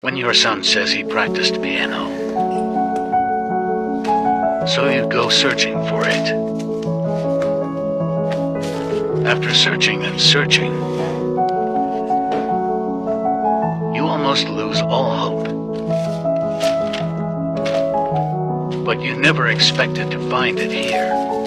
When your son says he practiced piano, so you go searching for it. After searching and searching, you almost lose all hope. But you never expected to find it here.